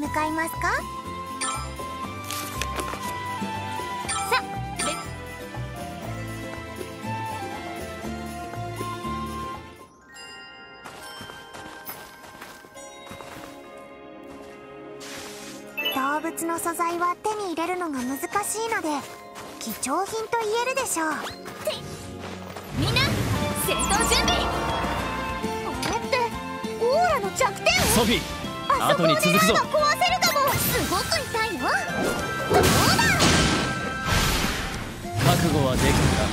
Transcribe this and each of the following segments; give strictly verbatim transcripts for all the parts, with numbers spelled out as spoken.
向かいますか？され動物の素材は手に入れるのが難しいので貴重品と言えるでしょう。ってみんな戦闘準備。あれってオーラの弱点？ ソフィー、 あそこを狙えば壊せるかも。すごく痛いよ。どうだ。 覚悟はでき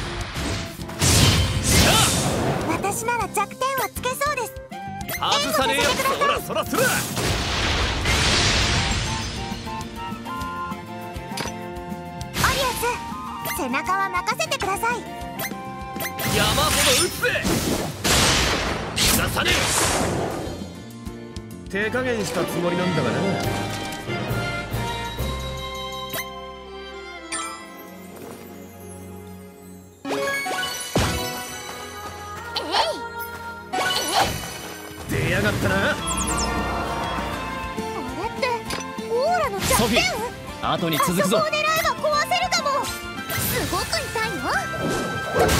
たか？ 私なら弱点はつけそうです。 外さねえよ。そらそらそら。 背中は任せてください。 山ほど撃つぜ。出さねえ。手加減したつもりなんだがな。 えいえい出やがったな。 あれってオーラの弱点？ ソフィー、後に続くぞ。 あそこを狙えば壊せるかも。すごく痛いよ。どうだ。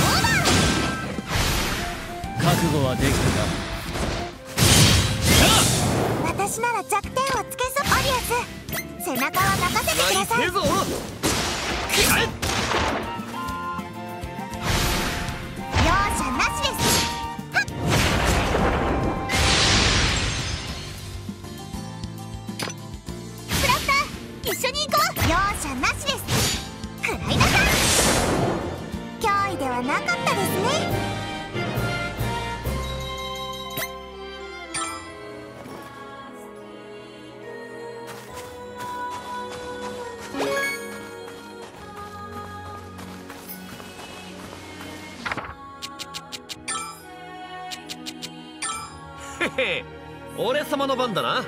覚悟はできたか？ 私なら弱点をつけそう。アリアス、背中は任せてください。 いぞ。くらえ。 容赦なしです。はっ。スラッター、一緒に行こう。容赦なしです。くらいなさい。脅威ではなかったですね。 へへ、俺様の番だな。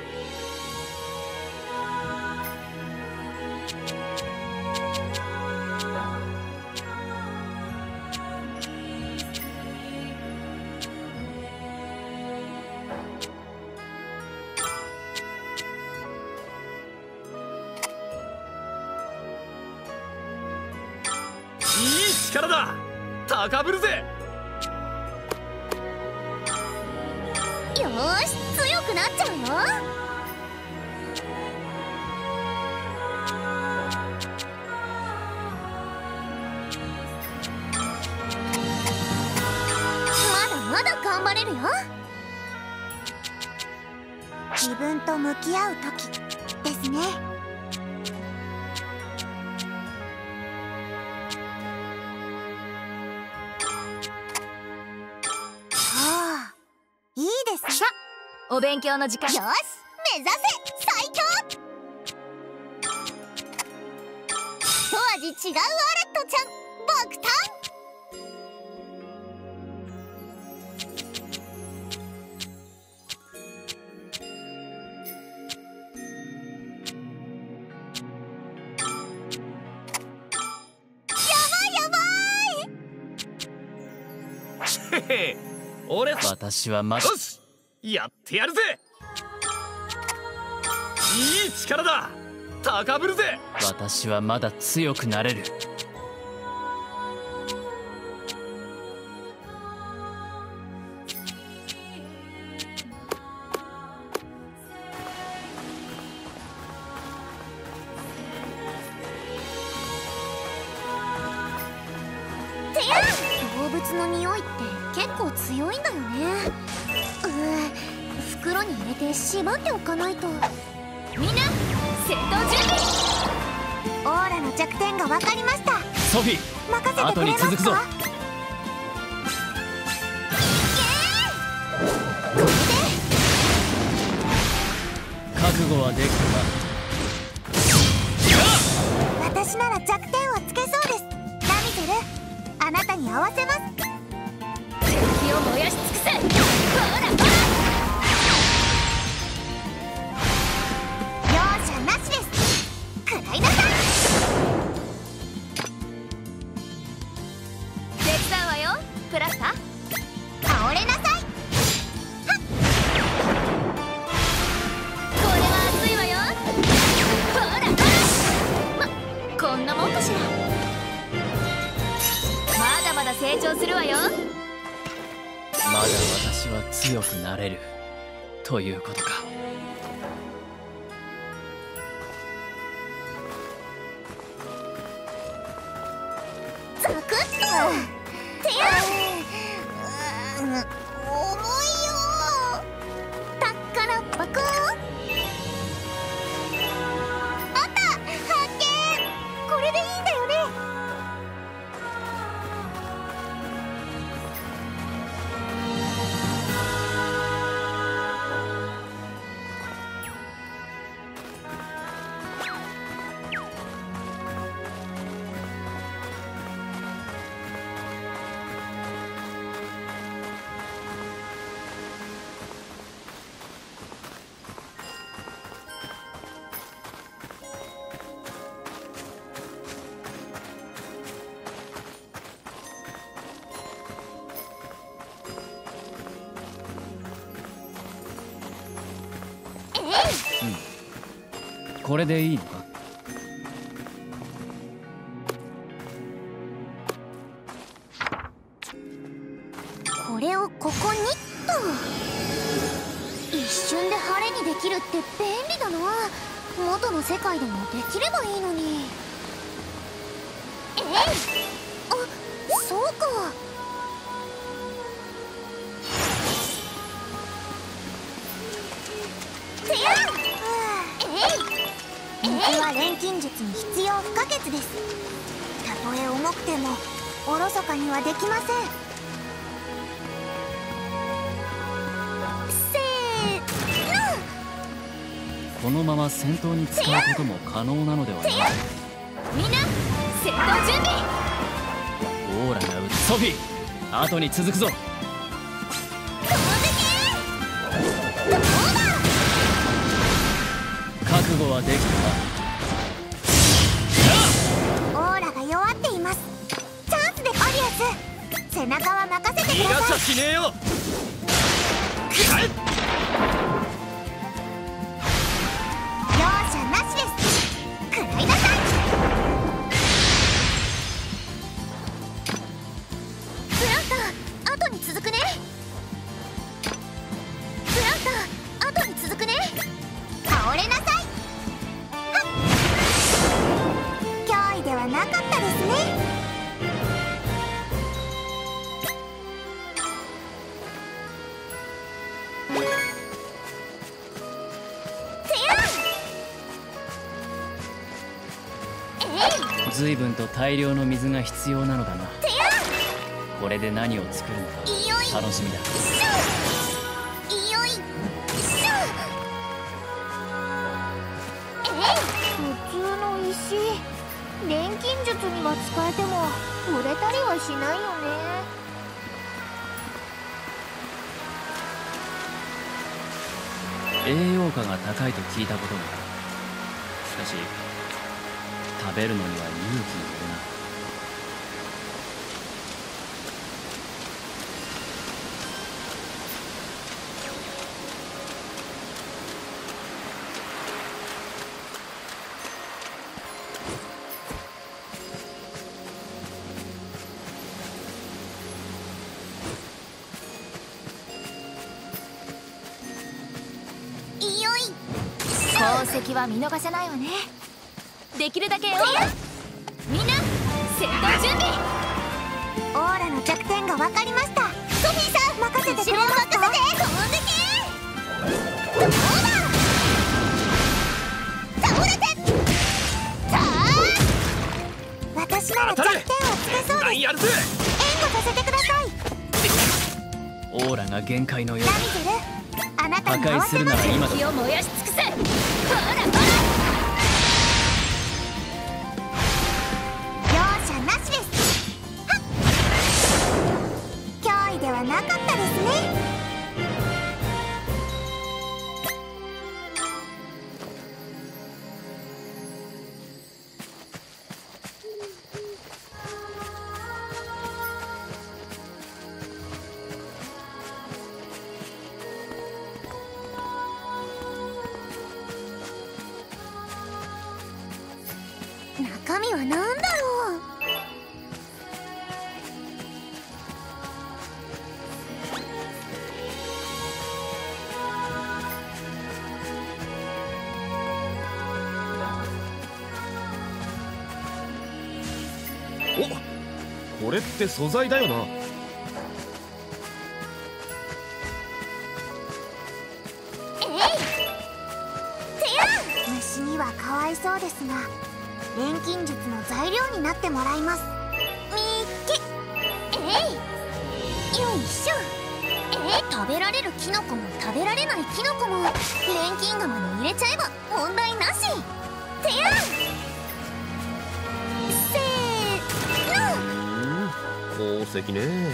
いい力だ。高ぶるぜ。 よーし、強くなっちゃうよ。まだまだ頑張れるよ。自分と向き合う時ですね。いいですね。 お勉強の時間。 よし、目指せ最強。一味違うアレットちゃん、爆誕。やばいやばい。 へへ、俺私はまだ。 よし、やってやるぜ。いい力だ。高ぶるぜ。 私はまだ強くなれる。 てや、動物の匂いって結構強いんだよね。うー、袋に入れて縛っておかないと。 みんな戦闘準備。 オーラの弱点が分かりました。 ソフィー、 任せてく後れますか？ に続くぞ。覚悟はできたか？ 私なら弱点をつけそうです。ラミゼル、あなたに合わせます。 敵を燃やし尽くせ。ほらほら。 容赦なしです。くらいなさい。 手伝うわよ、プラスタ。 倒れなさい。 これは熱いわよ。 まだ私は強くなれるということか。 ザクッとてや重いよ。たっからばくあった発見。これでいいんだよね。 これでいいのか。 これをここにっと。一瞬で晴れにできるって便利だな。元の世界でもできればいいのに。えい、あ、そうか。てやん、水は錬金術に必要不可欠です。たとえ重くてもおろそかにはできません。せーの。 このまま戦闘に使うことも可能なのではない。 みんな戦闘準備。 オーラが撃つソフィー、後に続くぞ。覚悟はできたか。オーラが弱っています。チャンスでオリアス、背中は任せてください。 逃がしゃしねえよ。 容赦なしです。食らいなさい。ブランタ後に続くね。ブランタ後に続くね。倒れなさい。脅威ではなかったですね。 随分と大量の水が必要なのだな。これで何を作るのか楽しみだ。 いよいしょ。普通の石、錬金術には使えても売れたりはしないよね。 栄養価が高いと聞いたことがある。しかし食べるのには勇気がいるな。 いよい功績は見逃せないわね。できるだけよ。みんな戦闘準備。 オーラの弱点が分かりました。ソフィーさん任せてくれますか。飛んでけ。どうだ。倒れて。さあ私なら弱点をつけそうです。 やるぜ。 援護させてください。 オーラが限界のようだ。 ラミゼル、あなた破に合わ壊するせます。 なら今だ。 気を燃やし尽くせ。ほらほら。 容赦なしです。はっ、脅威ではなかったですね。中身は何だろう。 これって素材だよな。 虫にはかわいそうですが錬金術の材料になってもらいます。みっけ。えいよいしょ。えい食べられるキノコも食べられないキノコも錬金釜に入れちゃえば問題なし。てやせーの。 宝石ね。 えい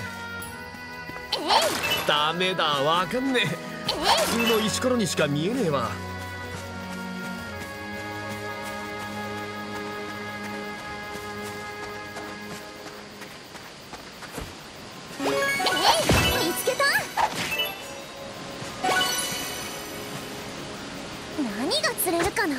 ダメだ、わかんねえ。普通の石ころにしか見えねえわ。 見つけた。何が釣れるかな。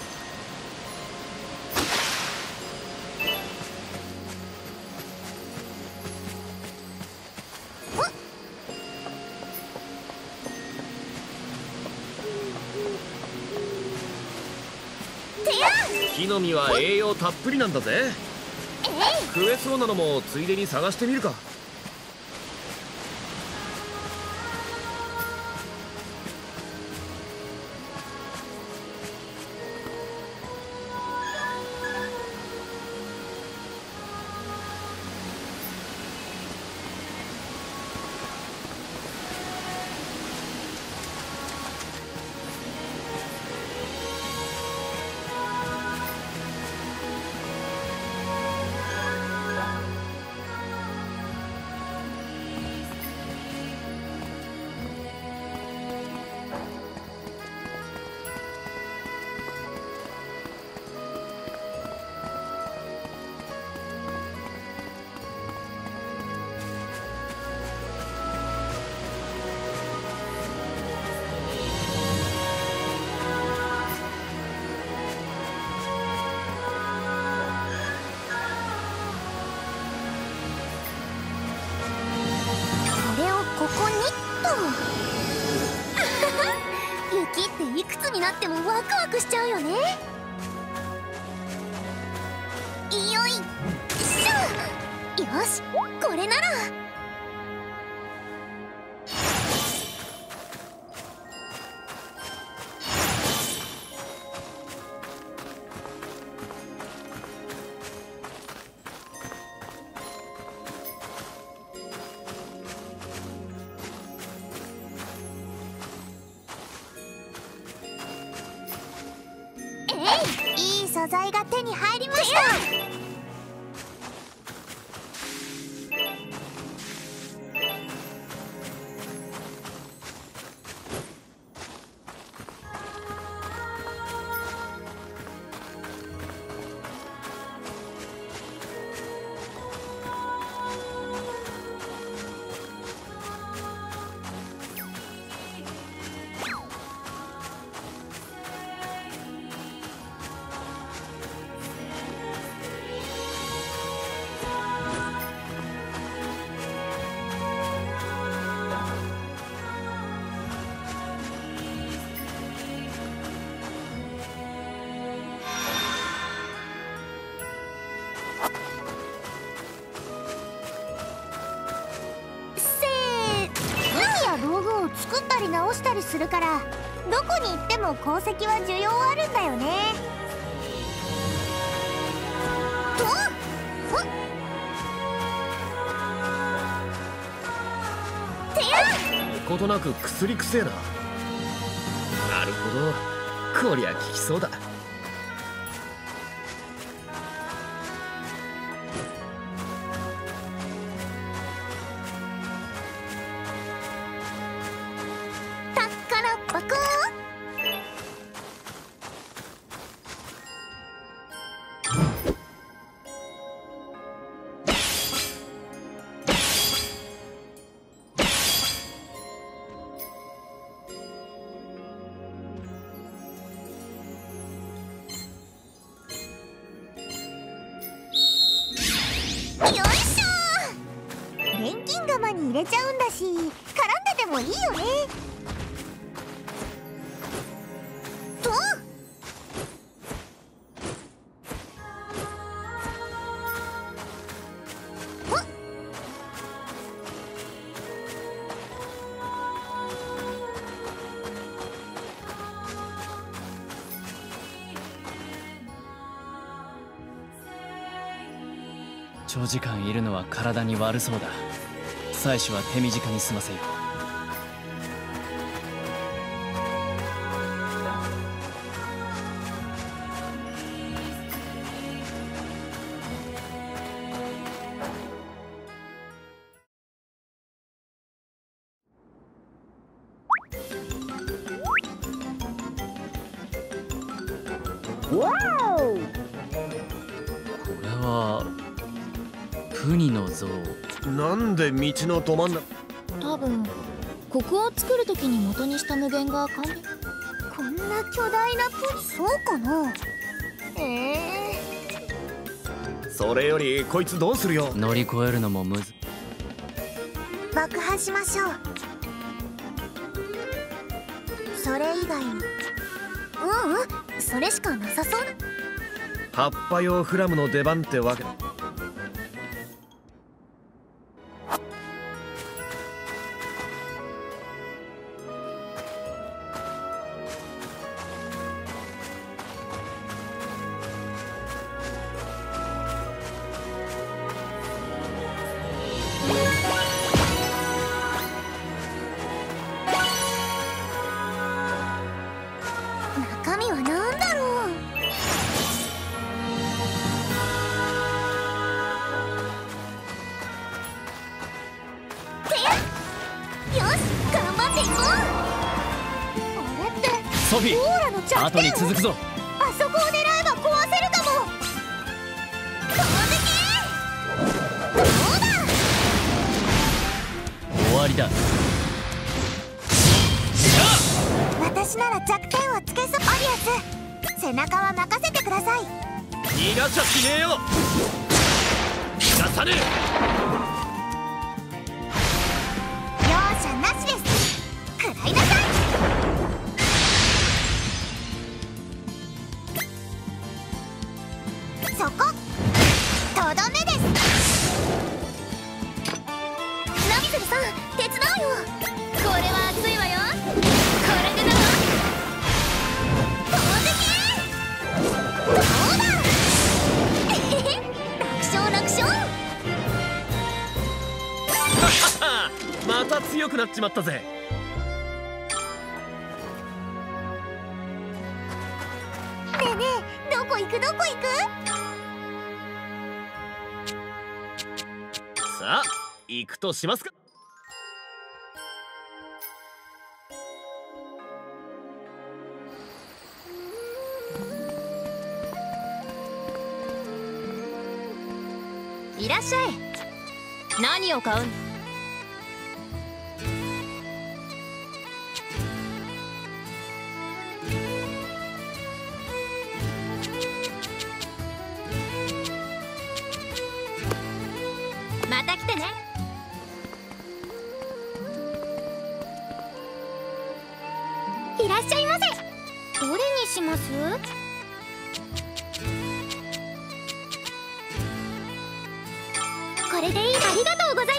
木の実は栄養たっぷりなんだぜ。食えそうなのもついでに探してみるか。 ここにっと雪っていくつになってもワクワクしちゃうよね。よいしょ。よし、これなら。いい素材が手に入りました。作ったり直したりするからどこに行っても鉱石は需要あるんだよね。とふってやことなく薬くせえな。なるほど、こりゃ効きそうだ。 錬金釜に入れちゃうんだし、絡んでてもいいよね。とおっ長時間いるのは体に悪そうだ。採取は手短に済ませよう。これはプニの像。 なんで道のど真ん中。 多分ここを作る時に元にした無限が関連。 こんな巨大なプそうかな。 ええそれよりこいつどうするよ。 乗り越えるのもむず。 爆破しましょう。それ以外に。うんうん、それしかなさそう。 葉っぱ用フラムの出番ってわけだ。 中身は何だろう。てやよし、頑張っていこう。あれってソフィオーラの弱ー、後に点を続くぞ。 あそこを狙えば壊せるかも。投擲どうだ。 終わりだ。 私なら弱点をつけそう。アリアス、背中は任せてください。 逃がしゃしねえよ。逃がさねえ。 容赦なしです。食らいなさい。そこ、とどめです。ナミズルさん、手伝うよ。 これは熱いわよ。これでだわ。 投擲どうだ。楽勝楽勝。 また強くなっちまったぜ。 ねえねえ、どこ行くどこ行く。 さあ行くとしますか。 いらっしゃい。何を買う。また来てね。 いらっしゃいませ。どれにします？これでいい。ありがとうござい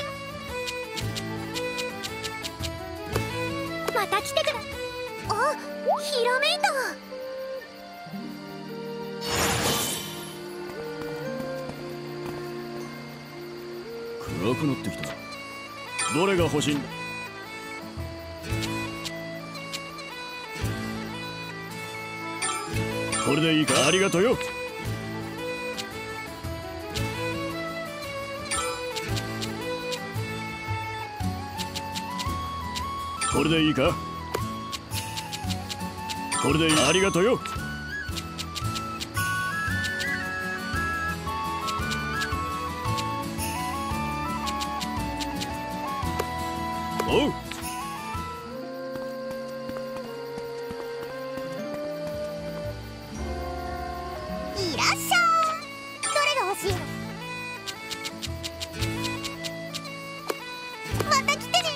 ます。また来てくだ。あ、ひらめいた。 暗くなってきた。どれが欲しいんだ。これでいいか。ありがとうよ。これでいいか。これでいい。ありがとうよ。おう。 いらっしゃい。どれが欲しいの。また来てね。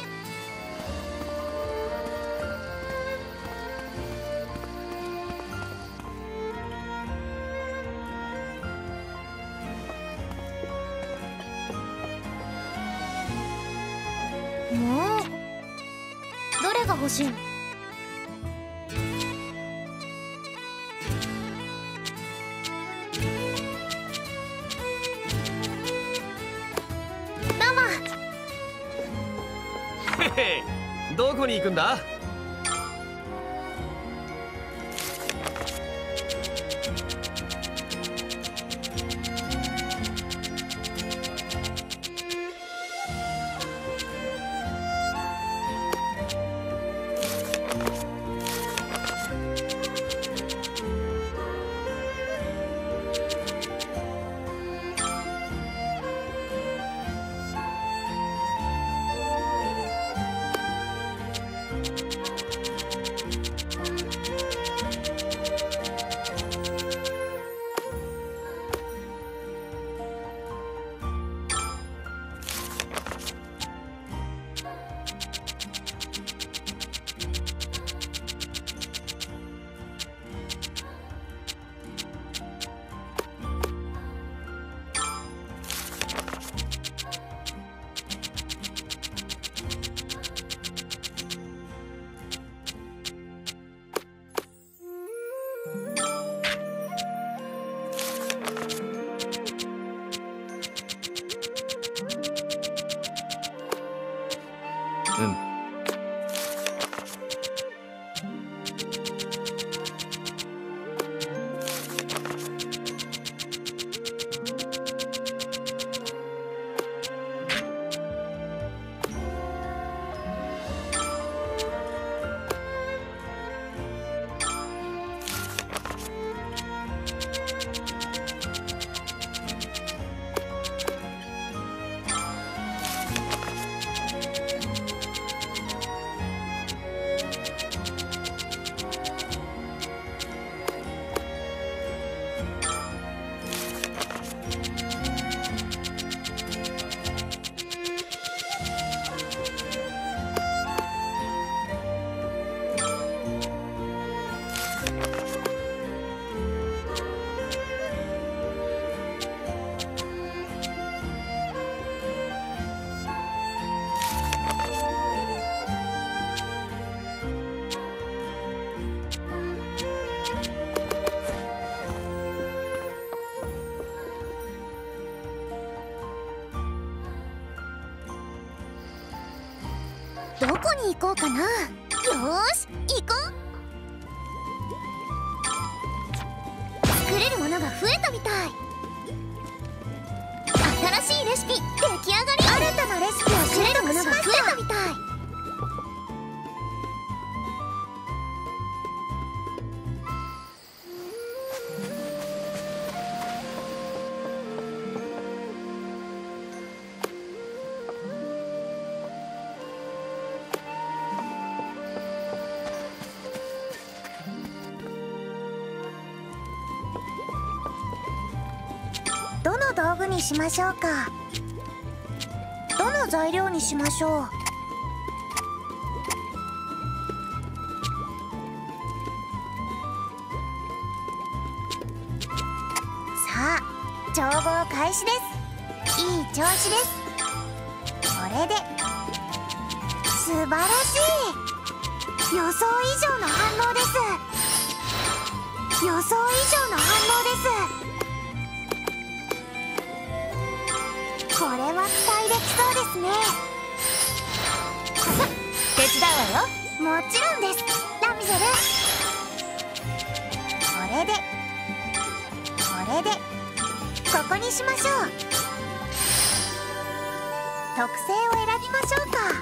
もうどれが欲しいの。 へへ、どこに行くんだ？うん。 どこに行こうかな。よーし、行こう。作れるものが増えたみたい。新しいレシピ出来上がり。新たなレシピを作れるものが増えたみたい。どの道具にしましょうか。どの材料にしましょう。さあ、調合開始です。いい調子です。これで素晴らしい。予想以上の反応です。予想以上の反応です。これは期待できそうですね。 手伝うわよ。 もちろんです、ラミゼル。これでこれでここにしましょう。特性を選びましょうか。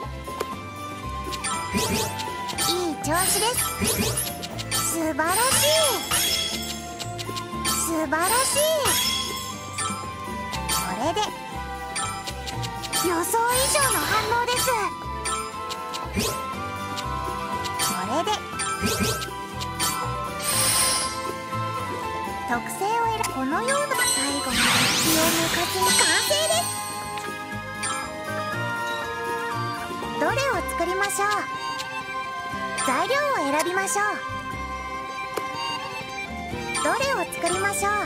いい調子です。素晴らしい。素晴らしい。これで予想以上の反応です。これで特性を選ぶ。このような最後に気を抜かずに完成です。どれを作りましょう。材料を選びましょう。どれを作りましょう。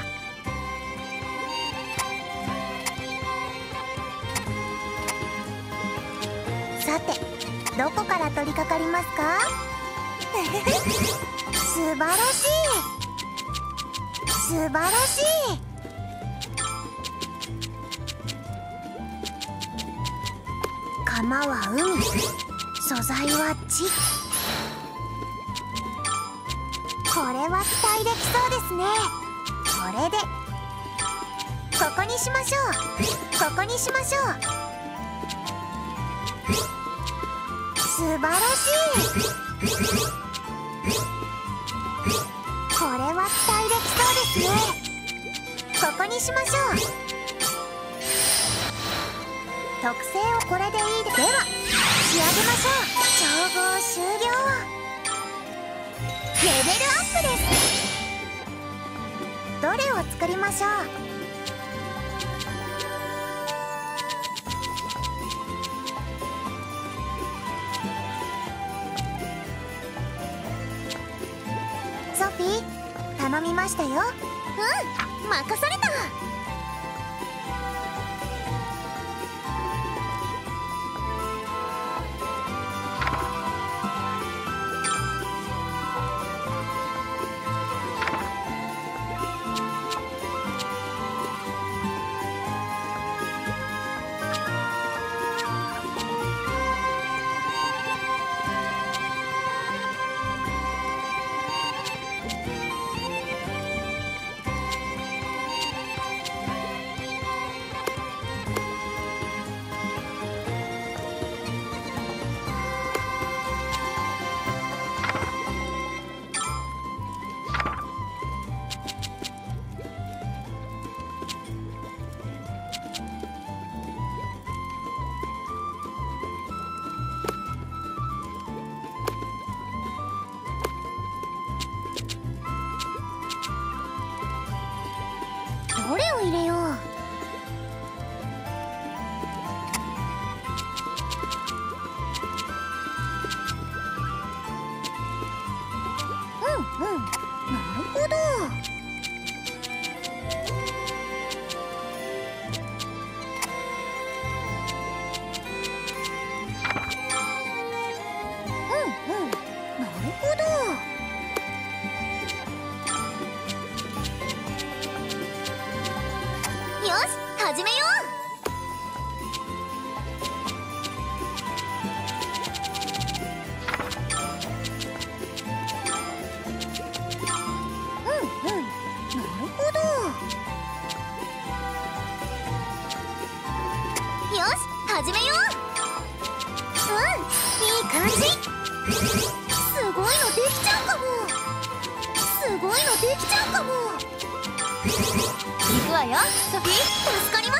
さて、どこから取り掛かりますか。素晴らしい。素晴らしい。完浜は海、素材は地。これは期待できそうですね。これでここにしましょう。ここにしましょう。素晴らしい。これは期待できそうですね。ここにしましょう。特性をこれでいいで。では仕上げましょう。調合終了。レベルアップです。どれを作りましょう。ソフィー、頼みましたよ。うん、任された。どれを入れよう。うんうん、なるほど。うんうん、なるほど。よし、始めよう。うんうん、なるほど。よし、始めよう。うん、いい感じ。すごいのできちゃうかも。すごいのできちゃうかも。行くわよ、ソフィー。助かります。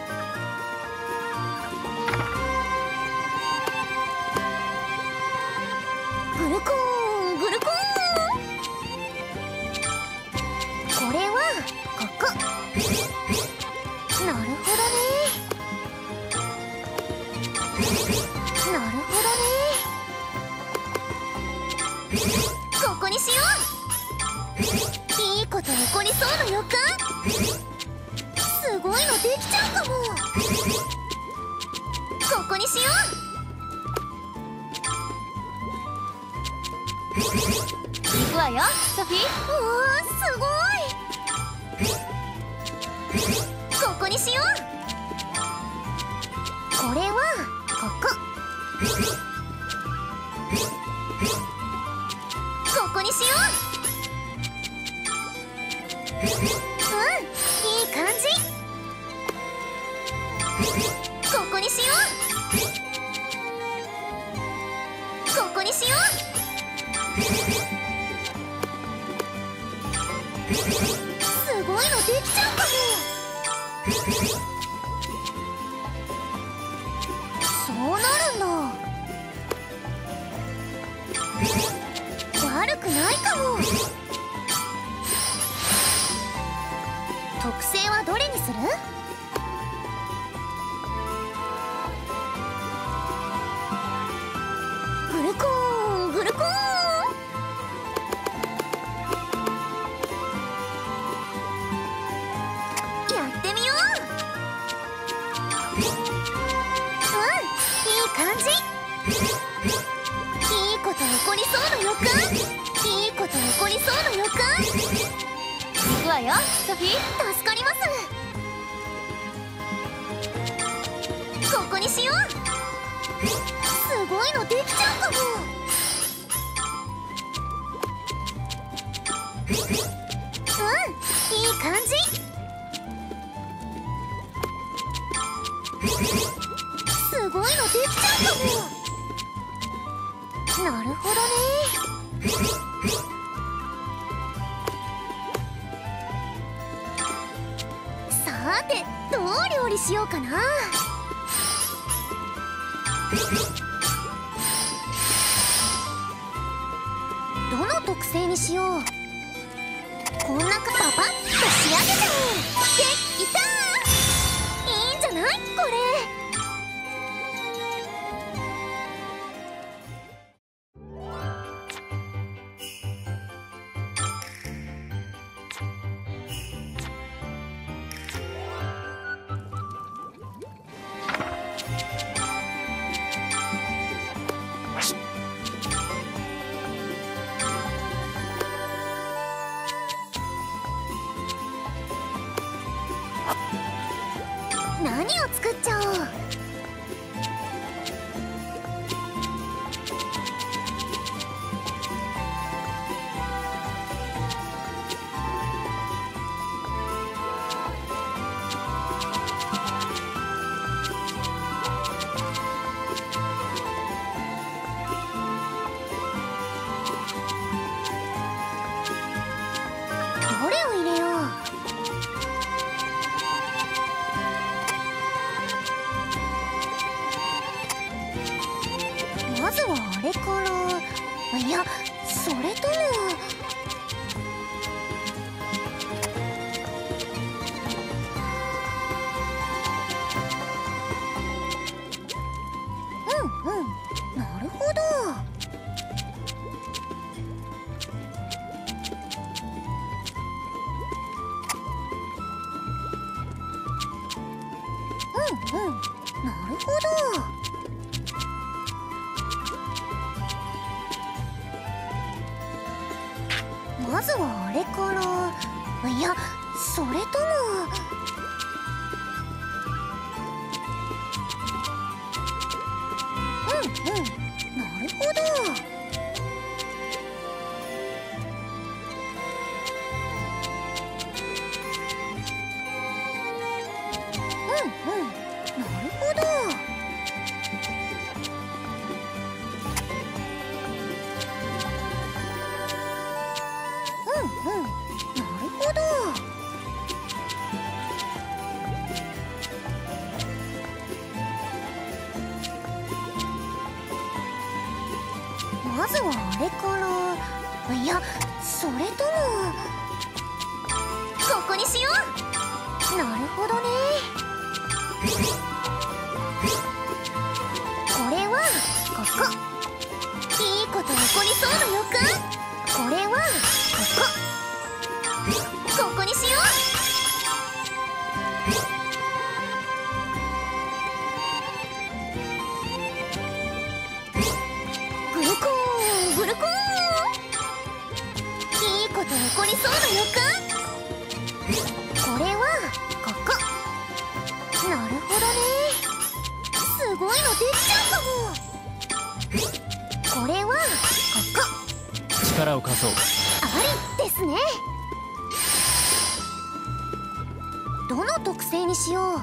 グルコーン、グルコーン。これはここ。なるほどね。なるほどね。ここにしよう。いいこと起こりそうな予感。すごいのできちゃうかも。ここにしよう。行くわよ、ソフィー。おー、すごい。ここにしよう。これはここ。ここにしよう。うん、いい感じ。ここにしよう。ここにしよう。すごいのできちゃうかも。そうなるんだ。悪くないかも。特性はどれにする？グルコーン、グルコーン。やってみよう。うん、いい感じ。いいこと起こりそうな予感。いいこと起こりそうな予感。行くわよ、ソフィー。助かります。ここにしよう。 できちゃうかも。うん、いい感じ。すごいのできちゃうかも。なるほどね。さて、どう料理しようかな。どの特製にしよう。こんなかパパッと仕上げちゃおう。できたー。いいんじゃないこれ。何を作っちゃおう。どれを入れよう。まずはあれから。いや、それともうんうん、なるほど。うんうん、なるほど。まずはあれから。いや、それともうんうん、なるほど。うんうん、なるほど。うんうん、なるほど。まずはあれから。いや、それともここにしよう。なるほどね。これはここ。いいこと起こりそうな予感。これはここ。ここにしよう。グルコーングルコーン。いいこと起こりそうな予感。これはここ。なるほどね。すごいのできちゃうかも。これはここ。 力を貸そう。 ありですね。どの特製にしよう。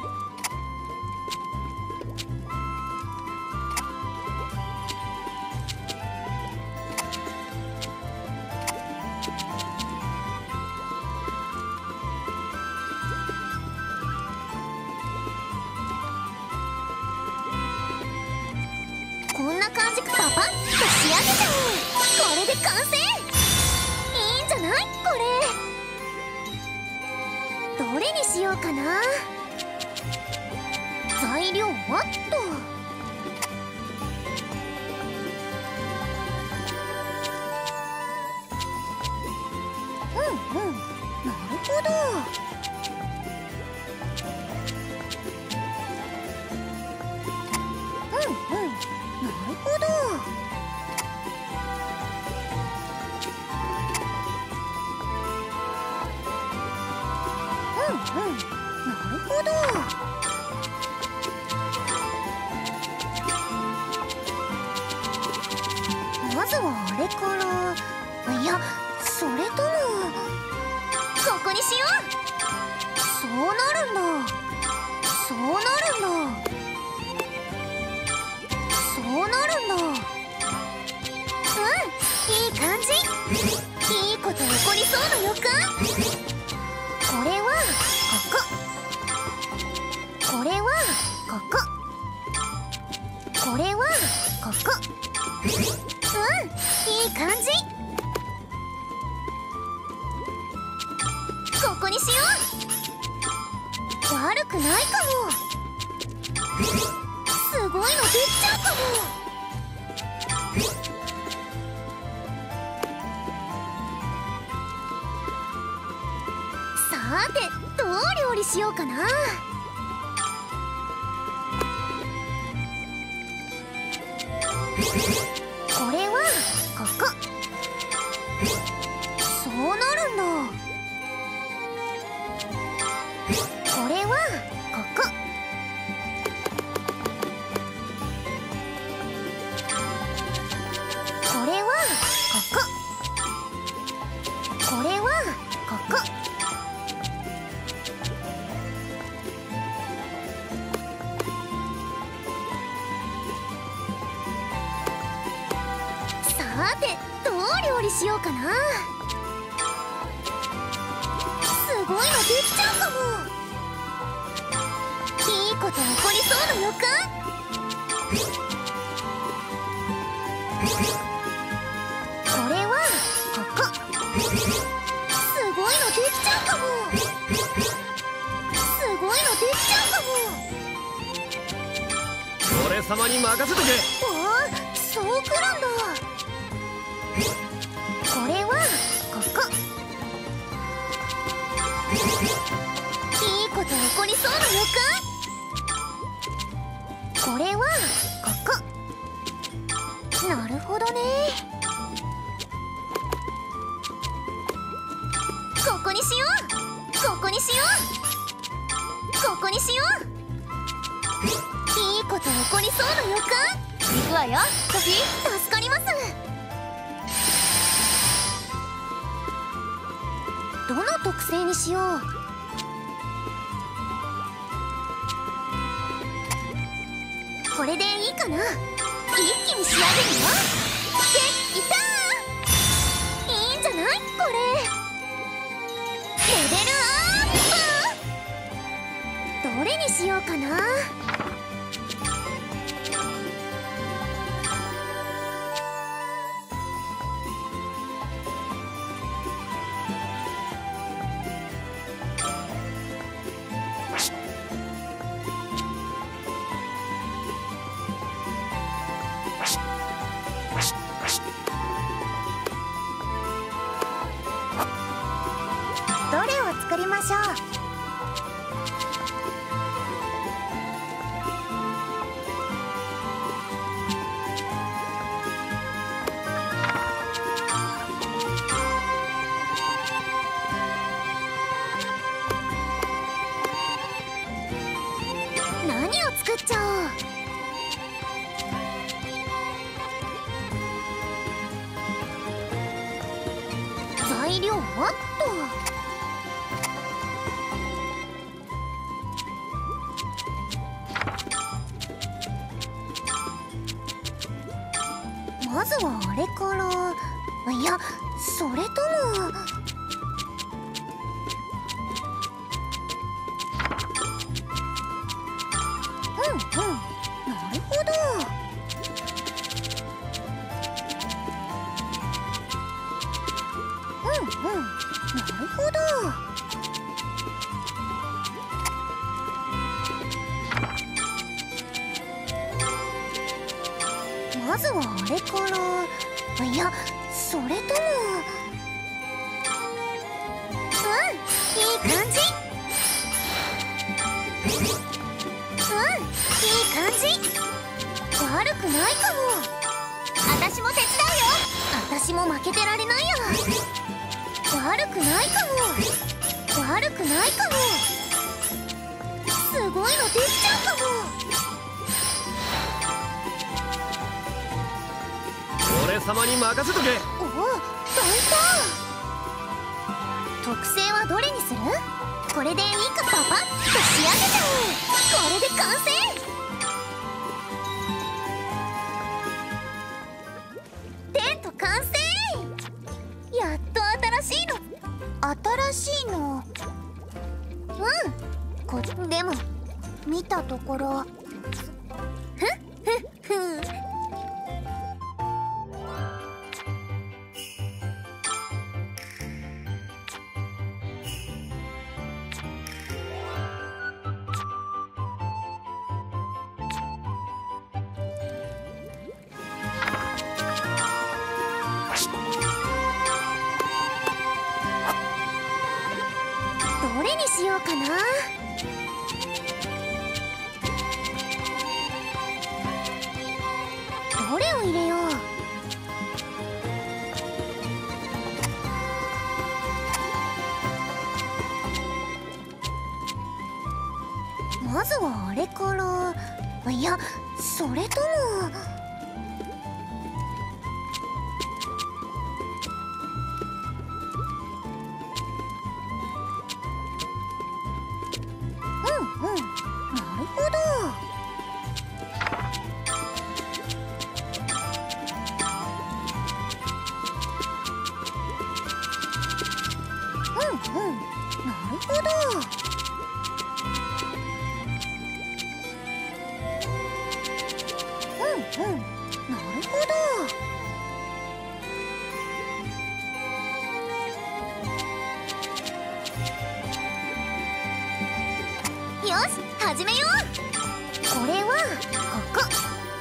こんな感じかパパッと仕上げちゃおう。これで完成。いいんじゃないこれ。どれにしようかな。材料はっと。うんうん、なるほど。うんうん、なるほど。うんうん、なるほど。うんからいやそれともここにしよそうなるんだそうなるんだそうなるんだ。 う。うん、いい感じ。いいこと起こりそうな予感。 これはこここれはこここれはここうん、いい感じ。ここにしよ悪くないかも。すごいのできちゃうかも。 さーて、どう料理しようかな。 これはここそうなるんだ。これはこここれはこここれはここさーて、どう料理しようかな。 すごいのできちゃうかも。 いいこと起こりそうな予感。 これはここすごいのできちゃうかも。すごいのできちゃうかも。 俺様に任せとけ。 わあ、そうくるんだ。これはここいいこと起こりそうな予これはここなるほどね。 感。ここにしよう。ここにしよう。ここにしよう。いいこと起こりそうな予感。行くわよ、ソフィー。助かります。 どの特性にしよう。 これでいいかな。一気に仕上げるよ。できたー。いいんじゃないこれ。レベルアップ。 どれにしようかな。どれを作りましょう。何を作っちゃおう。材料はっと。まずはあれから。いや、それともうんうん、なるほど。うんうん、なるほど。まずはあれから。いや、それともうん、いい感じ。うん、いい感じ。 悪くないかも。 私も手伝私も負けてられないや。悪くないかも。悪くないかも。すごいのできちゃうかも。 俺俺様に任せとけ。 おお、大胆。特性はどれにする？これでいいかパパッと仕上げちゃう。これで完成。テント完成。やっと新しいの。 新しいの。 うん、こでも見たところ、 ふっふっふん。どれにしようかな。どれを入れよう。まずはあれから。いや、それともうんうん、なるほど。うんうん、なるほど。うんうん、なるほど。よし、始めよう。これはここ。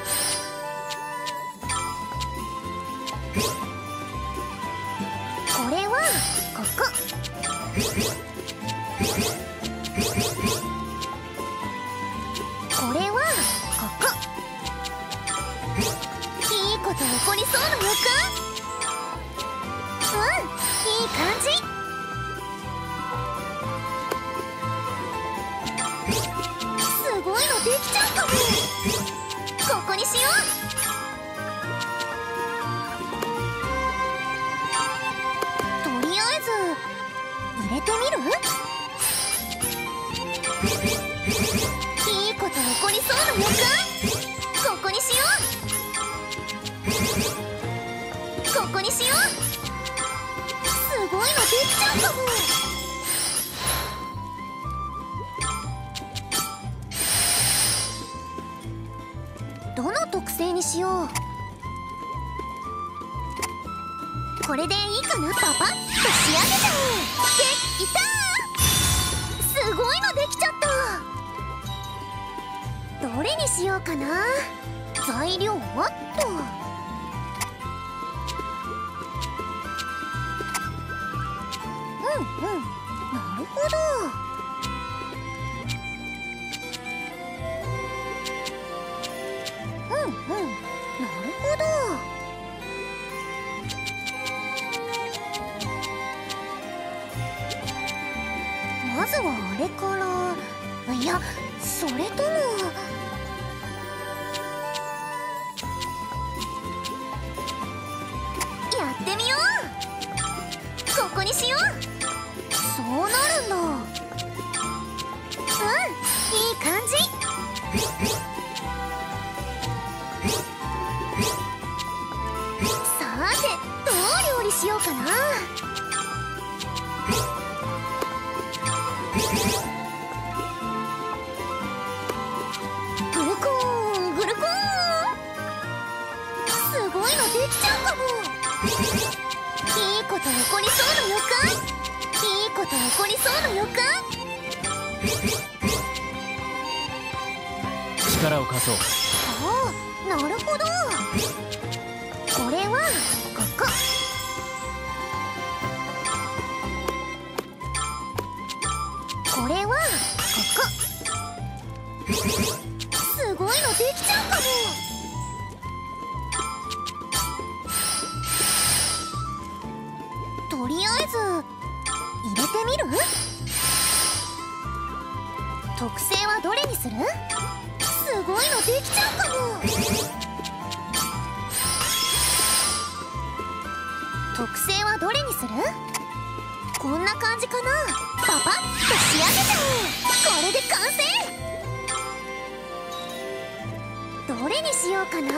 これはここ。これはここ。いいこと起こりそうな予感。うん、いい感じ。すごいのできちゃうかも。ここにしよう。とりあえず入れてみる？いいこと起こりそうな予感。ここにしよう。ここにしよう。すごいのできちゃうかも。どの特性にしよう。これでいいかな。パパッと仕上げちゃう。できたー。すごいのできちゃった。どれにしようかな。材料はっと。うんうん、なるほど。うんうん、なるほど。まずはあれから。いや、それともやってみよう。ここにしよう。そうなるんだ。うん、いい感じ。さて、どう料理しようかな。グルコーン、グルコーン。すごいのできちゃうかも。いいこと起こりそうな予感。いいこと起こりそうな予感。 力を貸そう。 ああ、なるほど。これはここ。これはここ。すごいのできちゃうかも。とりあえず入れてみる？特性はどれにする？すごいのできちゃうかも。 特製はどれにする？こんな感じかな。パパッと仕上げちゃう。これで完成。どれにしようかな。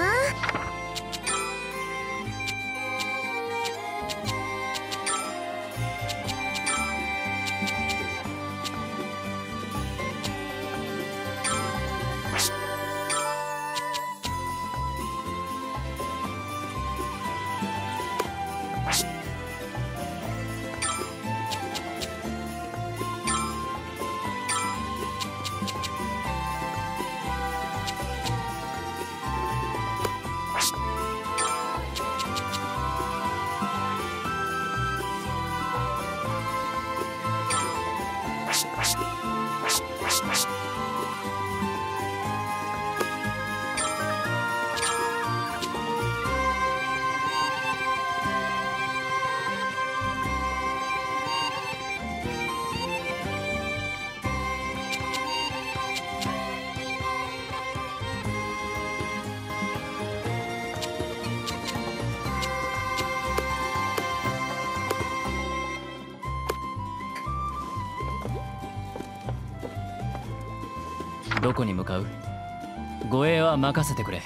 どこに向かう？護衛は任せてくれ。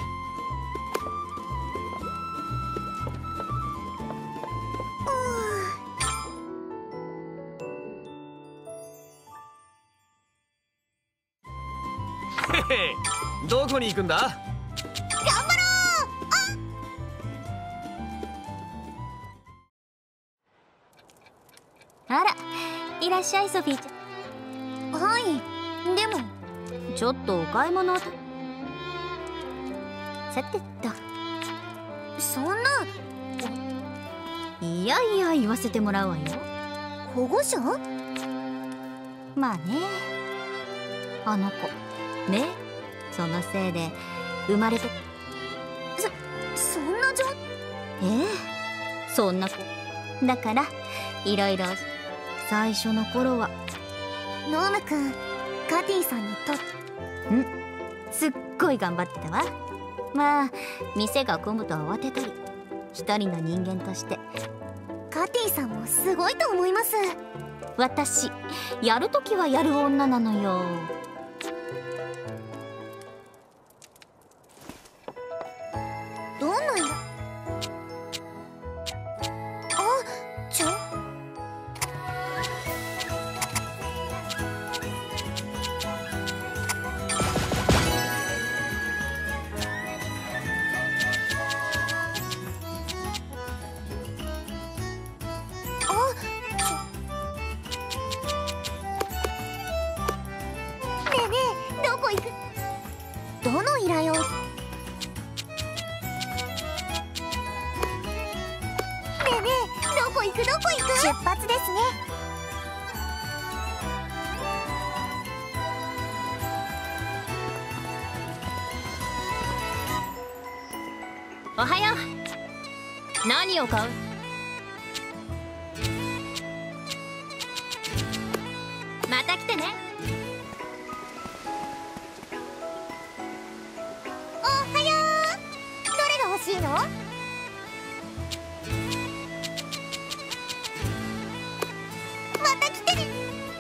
へへ、どこに行くんだ？ 頑張ろう。あら、いらっしゃいソフィーちゃん。はい、でもちょっとお買い物と。さてと、そんな。いやいや言わせてもらうわよ。保護者？まあね、あの子ね、そのせいで生まれて。そそんなじょ。ええ、そんな子だからいろいろ最初の頃は。ノームくん、カティさんにとんすっごい頑張ってたわ。まあ店が混むと慌てたり、一人の人間としてカティさんもすごいと思います。私やるときはやる女なのよ。どんな色？あ、ちょどの依頼を？ねえねえ、どこ行くどこ行く？出発ですね。 おはよう。何を買う？また来てね。 欲しいの？また来てね。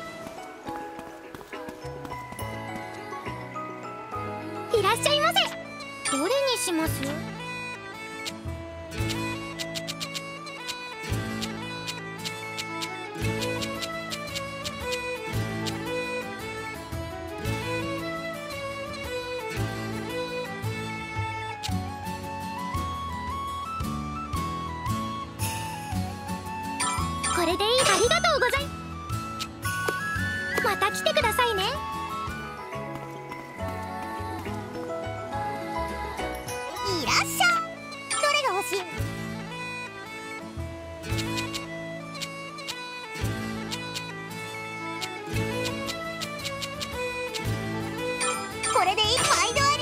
いらっしゃいませ。どれにします？これでいい。ありがとうございます。また来てくださいね。いらっしゃい。どれが欲しい？これでいい。毎度あり。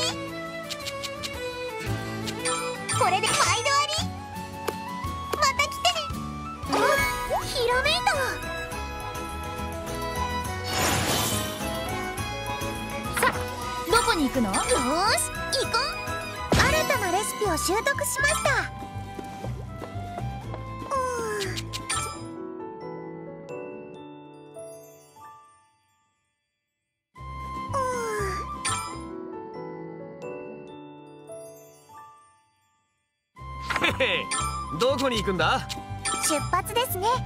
これで毎度あり。また来てね。あ、ひらめいた。 さあ、どこに行くの？ よーし、行こう。新たなレシピを習得しました。うーん、 どこに行くんだ？ 出発ですね。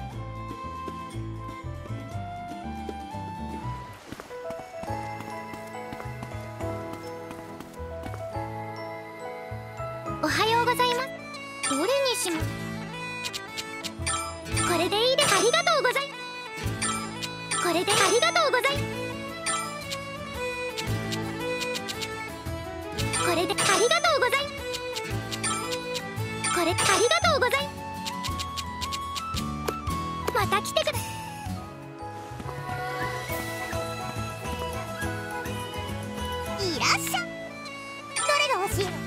おはようございます。どれにします？これでいいです。ありがとうございます。これでありがとうございます。これでありがとうございます。これありがとうございます。また来てください。 いらっしゃい。どれが欲しいの？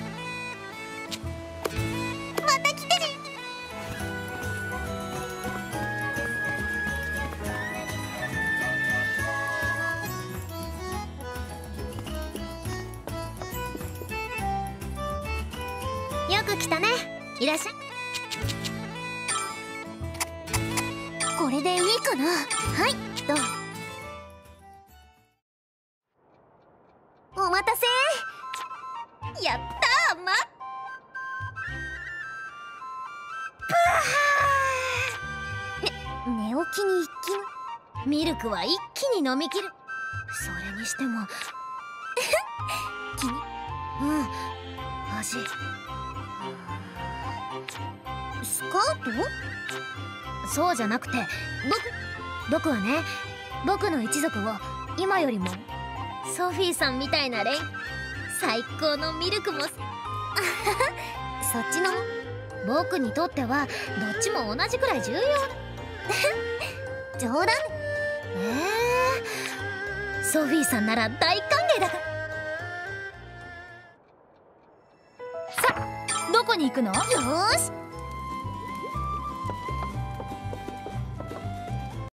また来てね。 よく来たね。いらっしゃい。 これでいいかな？はい、どう？お待たせ。やったー、ま。ね、寝起きに一気のミルクは一気に飲み切る。それにしても気にうん味スカート？ そうじゃなくて、僕僕はね、僕の一族を今よりもソフィーさんみたいな恋最高のミルクもそっちの僕にとってはどっちも同じくらい重要冗談。 えー、ソフィーさんなら大歓迎だから。さあ、どこに行くの？ よーし、